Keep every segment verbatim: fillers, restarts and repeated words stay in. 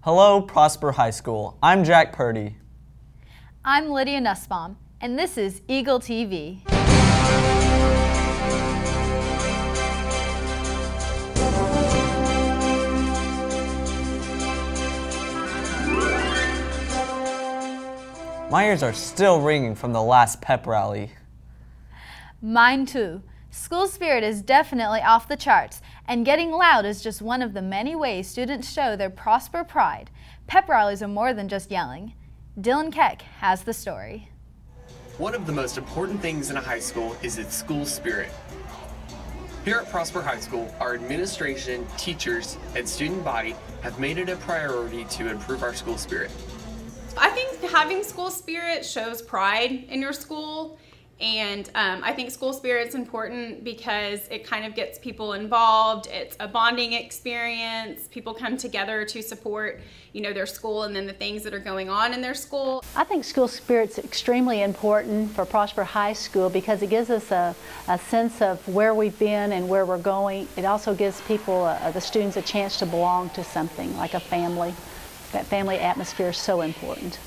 Hello, Prosper High School. I'm Jack Purdy. I'm Lydia Nussbaum, and this is Eagle T V. My ears are still ringing from the last pep rally. Mine too. School spirit is definitely off the charts, and getting loud is just one of the many ways students show their Prosper pride. Pep rallies are more than just yelling. Dillan Keck has the story. One of the most important things in a high school is its school spirit. Here at Prosper High School, our administration, teachers, and student body have made it a priority to improve our school spirit. I think having school spirit shows pride in your school, and um, I think school spirit is important because it kind of gets people involved. It's a bonding experience. People come together to support, you know, their school and then the things that are going on in their school. I think school spirit's extremely important for Prosper High School because it gives us a, a sense of where we've been and where we're going. It also gives people, uh, the students, a chance to belong to something like a family. That family atmosphere is so important.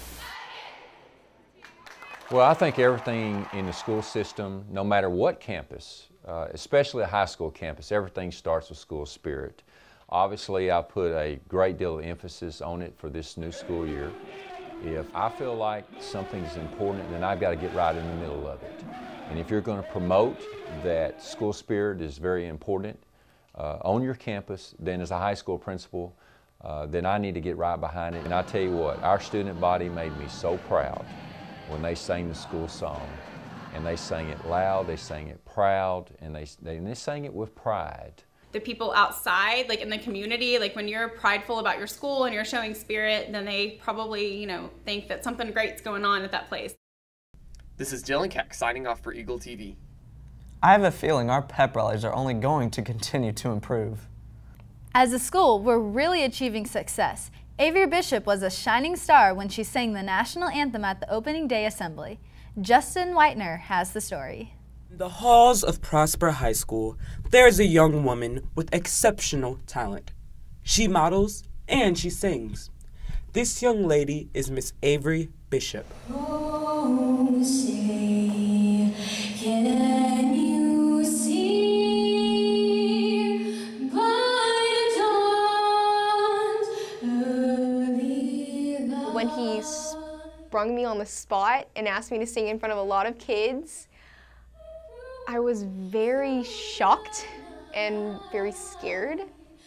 Well, I think everything in the school system, no matter what campus, uh, especially a high school campus, everything starts with school spirit. Obviously, I put a great deal of emphasis on it for this new school year. If I feel like something's important, then I've got to get right in the middle of it. And if you're going to promote that school spirit is very important uh, on your campus, then as a high school principal, uh, then I need to get right behind it. And I tell you what, our student body made me so proud when they sang the school song. And they sang it loud, they sang it proud, and they, they, and they sang it with pride. The people outside, like in the community, like when you're prideful about your school and you're showing spirit, then they probably, you know, think that something great's going on at that place. This is Dillan Keck signing off for Eagle T V. I have a feeling our pep rallies are only going to continue to improve. As a school, we're really achieving success. Avery Bishop was a shining star when she sang the national anthem at the opening day assembly. Justin Whitener has the story. In the halls of Prosper High School, there is a young woman with exceptional talent. She models and she sings. This young lady is Miss Avery Bishop. Oh, say, can you see by dawn's early light? When he sprung me on the spot and asked me to sing in front of a lot of kids, I was very shocked and very scared.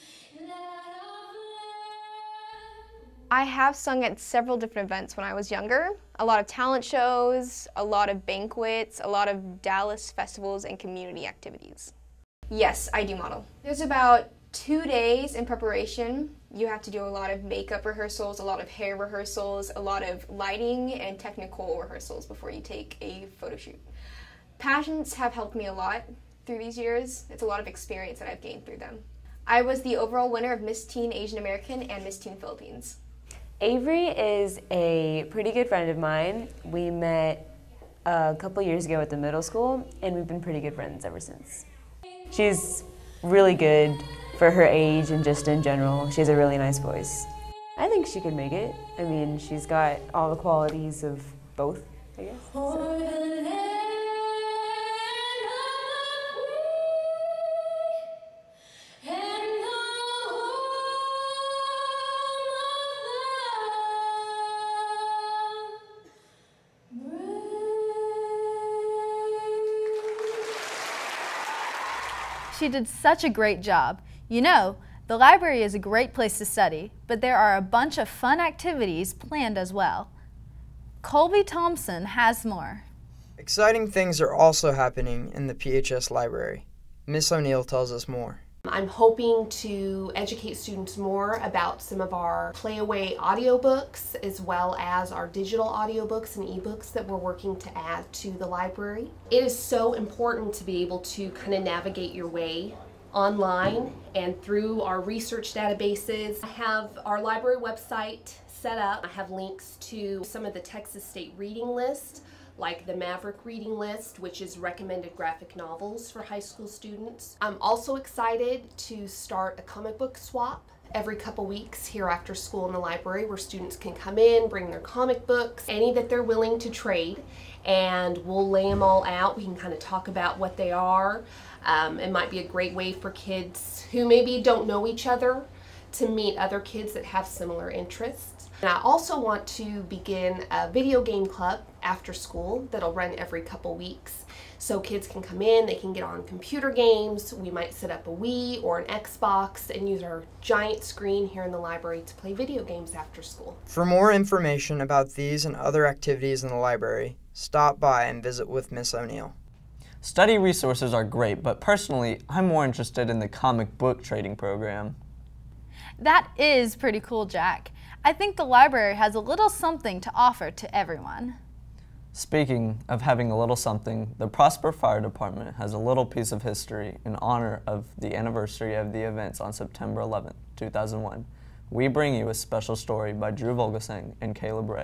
I have sung at several different events when I was younger. A lot of talent shows, a lot of banquets, a lot of Dallas festivals and community activities. Yes, I do model. There's about two days in preparation. You have to do a lot of makeup rehearsals, a lot of hair rehearsals, a lot of lighting and technical rehearsals before you take a photo shoot. Pageants have helped me a lot through these years. It's a lot of experience that I've gained through them. I was the overall winner of Miss Teen Asian American and Miss Teen Philippines. Avery is a pretty good friend of mine. We met a couple years ago at the middle school, and we've been pretty good friends ever since. She's really good for her age and just in general. She has a really nice voice. I think she could make it. I mean, she's got all the qualities of both, I guess. So. She did such a great job. You know, the library is a great place to study, but there are a bunch of fun activities planned as well. Colbey Thompson has more. Exciting things are also happening in the P H S library. Miss O'Neill tells us more. I'm hoping to educate students more about some of our playaway audiobooks as well as our digital audiobooks and ebooks that we're working to add to the library. It is so important to be able to kind of navigate your way online and through our research databases. I have our library website set up. I have links to some of the Texas State reading list, like the Maverick reading list, which is recommended graphic novels for high school students. I'm also excited to start a comic book swap every couple weeks here after school in the library where students can come in, bring their comic books, any that they're willing to trade, and we'll lay them all out. We can kind of talk about what they are. Um, it might be a great way for kids who maybe don't know each other to meet other kids that have similar interests. And I also want to begin a video game club after school that'll run every couple weeks. So kids can come in, they can get on computer games. We might set up a Wii or an Xbox and use our giant screen here in the library to play video games after school. For more information about these and other activities in the library, stop by and visit with Miss O'Neill. Study resources are great, but personally, I'm more interested in the comic book trading program. That is pretty cool, Jack. I think the library has a little something to offer to everyone. Speaking of having a little something, the Prosper Fire Department has a little piece of history in honor of the anniversary of the events on September eleventh, two thousand one. We bring you a special story by Drew Vogelsang and Cailey.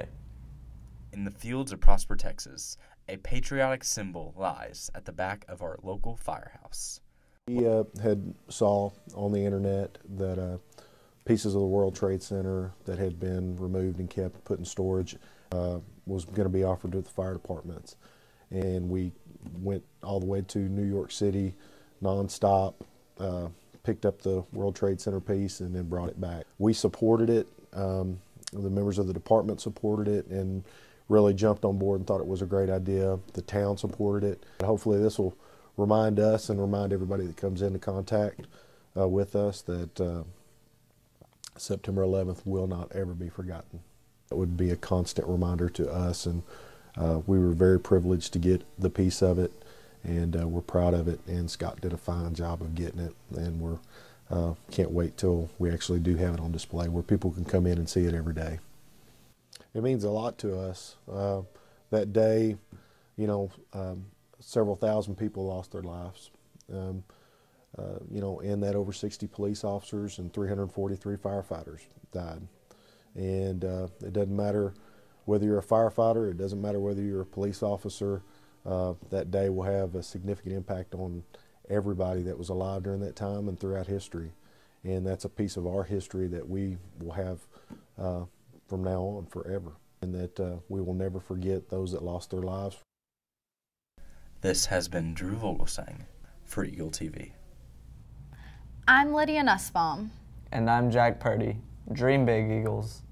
In the fields of Prosper, Texas, a patriotic symbol lies at the back of our local firehouse. We uh, had saw on the internet that uh, pieces of the World Trade Center that had been removed and kept put in storage uh, was going to be offered to the fire departments. And we went all the way to New York City nonstop, uh, picked up the World Trade Center piece and then brought it back. We supported it, um, the members of the department supported it and really jumped on board and thought it was a great idea. The town supported it. Hopefully this will remind us and remind everybody that comes into contact uh, with us that uh, September eleventh will not ever be forgotten. It would be a constant reminder to us, and uh, we were very privileged to get the piece of it, and uh, we're proud of it, and Scott did a fine job of getting it, and we're uh, can't wait till we actually do have it on display where people can come in and see it every day. It means a lot to us. Uh, that day, you know, um, several thousand people lost their lives. Um, uh, you know, and that over sixty police officers and three hundred forty-three firefighters died. And uh, it doesn't matter whether you're a firefighter, it doesn't matter whether you're a police officer, uh, that day will have a significant impact on everybody that was alive during that time and throughout history. And that's a piece of our history that we will have uh, from now on forever, and that uh, we will never forget those that lost their lives. This has been Drew Vogelsang for Eagle T V. I'm Lydia Nussbaum. And I'm Jack Purdy. Dream big, Eagles.